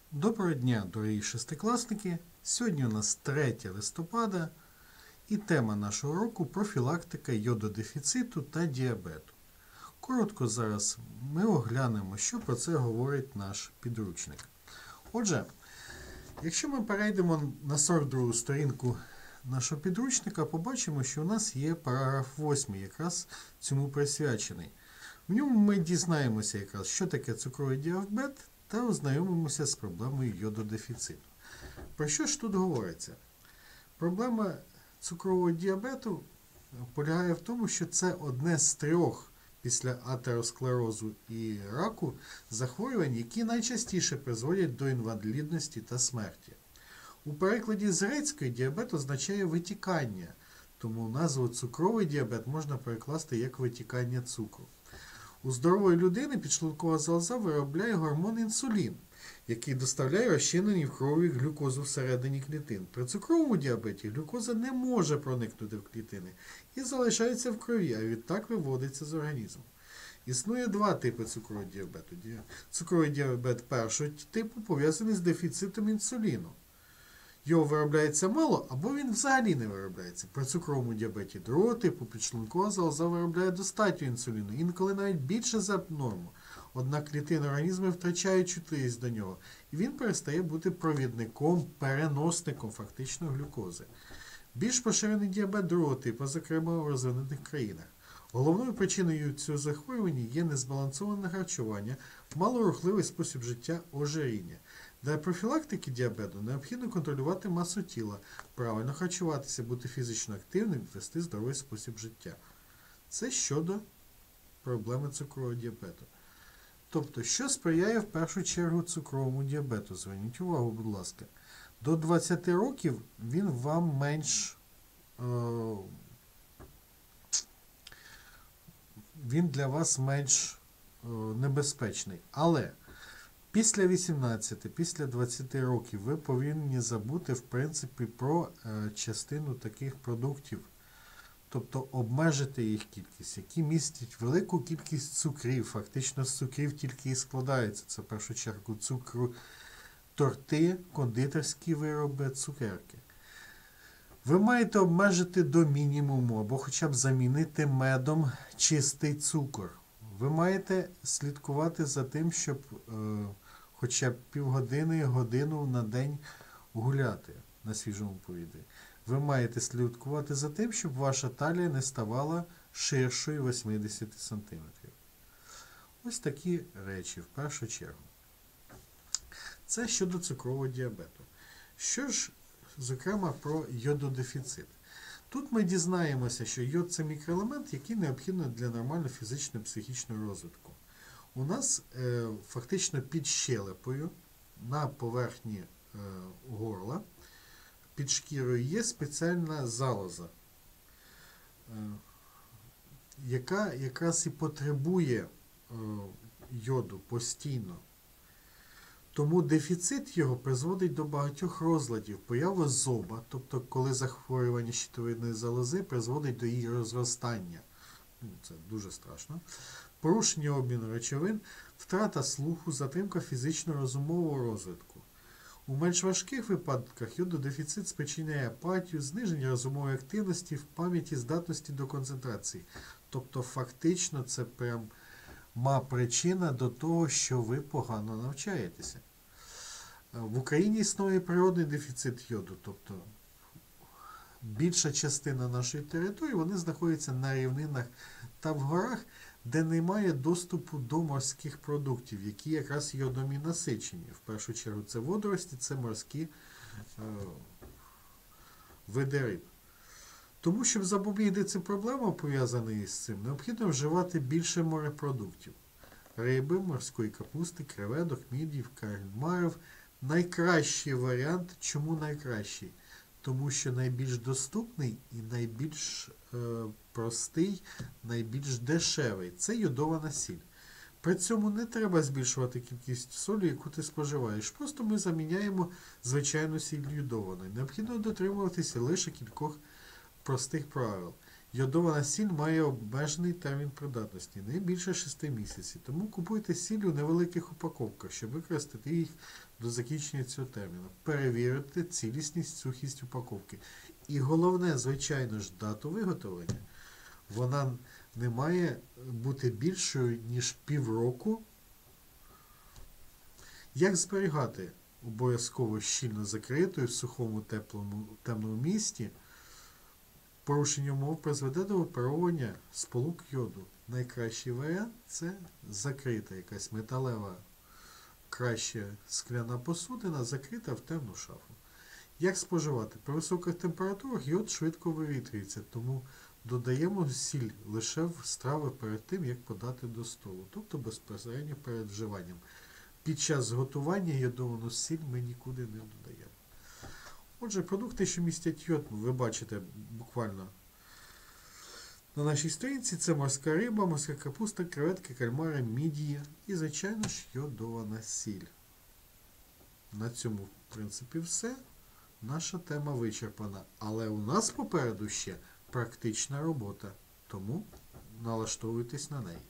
Доброго дня, дорогі шестикласники! Сьогодні у нас 3 листопада і тема нашого уроку – профілактика йододефіциту та діабету. Коротко зараз ми оглянемо, що про це говорить наш підручник. Отже, якщо ми перейдемо на 42-ту сторінку нашого підручника, побачимо, що у нас є параграф 8, якраз цьому присвячений. В ньому ми дізнаємося якраз, що таке цукровий діабет, та ознайомимося з проблемою йододефіциту. Про що ж тут говориться? Проблема цукрового діабету полягає в тому, що це одне з 3 після атеросклерозу і раку захворювань, які найчастіше призводять до інвалідності та смерті. У перекладі з грецької діабет означає витікання, тому назву цукровий діабет можна перекласти як витікання цукру. У здорової людини підшлункова залоза виробляє гормон інсулін, який доставляє розчинені в крові глюкозу всередині клітин. При цукровому діабеті глюкоза не може проникнути в клітини і залишається в крові, а відтак виводиться з організму. Існує 2 типи цукрового діабету. Цукровий діабет першого типу пов'язаний з дефіцитом інсуліну. Його виробляється мало, або він взагалі не виробляється. При цукровому діабеті 2-го типу підшлункова залоза виробляє достатньо інсуліну, інколи навіть більше за норму. Однак клітини організму втрачають чутливість до нього, і він перестає бути провідником, переносником фактично глюкози. Більш поширений діабет 2-го типу, зокрема у розвинених країнах. Головною причиною цього захворювання є незбалансоване харчування, малорухливий спосіб життя, ожиріння. Для профілактики діабету необхідно контролювати масу тіла, правильно харчуватися, бути фізично активним і вести здоровий спосіб життя. Це щодо проблеми цукрового діабету. Тобто, що сприяє в першу чергу цукровому діабету? Зверніть увагу, будь ласка. До 20 років він вам він для вас менш небезпечний. Але після 18, після 20 років ви повинні забути, в принципі, про частину таких продуктів. Тобто обмежити їх кількість, які містять велику кількість цукрів. Фактично з цукрів тільки і складаються. Це в першу чергу цукру, торти, кондитерські вироби, цукерки. Ви маєте обмежити до мінімуму або хоча б замінити медом чистий цукор. Ви маєте слідкувати за тим, щоб хоча б півгодини, годину на день гуляти на свіжому повітрі. Ви маєте слідкувати за тим, щоб ваша талія не ставала ширшою 80 см. Ось такі речі в першу чергу. Це щодо цукрового діабету. Що ж, зокрема, про йододефіцит. Тут ми дізнаємося, що йод – це мікроелемент, який необхідний для нормального фізичного і психічного розвитку. У нас фактично під щелепою, на поверхні горла, під шкірою є спеціальна залоза, яка якраз і потребує йоду постійно. Тому дефіцит його призводить до багатьох розладів. Поява зоба, тобто коли захворювання щитовидної залози призводить до її розростання. Це дуже страшно. Порушення обміну речовин, втрата слуху, затримка фізично-розумового розвитку. У менш важких випадках йододефіцит спричиняє апатію, зниження розумової активності, в пам'яті, здатності до концентрації. Тобто фактично це пряма причина до того, що ви погано навчаєтеся. В Україні існує природний дефіцит йоду, тобто більша частина нашої території, вони знаходяться на рівнинах та в горах, де немає доступу до морських продуктів, які якраз йодом і насичені. В першу чергу це водорості, це морські види риб. Тому, щоб запобігти цим проблемам, пов'язаним з цим, необхідно вживати більше морепродуктів. Риби, морської капусти, креветок, мідій, кальмарів. Найкращий варіант. Чому найкращий? Тому що найбільш доступний і найбільш простий, найбільш дешевий. Це йодована сіль. При цьому не треба збільшувати кількість солі, яку ти споживаєш. Просто ми заміняємо звичайну сіль йодованою. Необхідно дотримуватися лише кількох простих правил. Йодована сіль має обмежений термін придатності, не більше 6 місяців. Тому купуйте сіль у невеликих упаковках, щоб використати їх до закінчення цього терміну. Перевірити цілісність, сухість упаковки. І головне, звичайно ж, дату виготовлення. Вона не має бути більшою, ніж півроку. Як зберігати? Обов'язково щільно закритою в сухому, темному місті. Порушення умов призведе до випаровування сполук йоду. Найкращий варіант – це закрита якась металева, краща скляна посудина, закрита в темну шафу. Як споживати? При високих температурах йод швидко вивітрюється, тому додаємо сіль лише в страви перед тим, як подати до столу, тобто безпосередньо перед вживанням. Під час готування йодовану сіль ми нікуди не додаємо. Отже, продукти, що містять йод, ви бачите буквально на нашій сторінці, це морська риба, морська капуста, креветки, кальмари, мідії і, звичайно ж, йодована сіль. На цьому, в принципі, все. Наша тема вичерпана. Але у нас попереду ще практична робота, тому налаштовуйтесь на неї.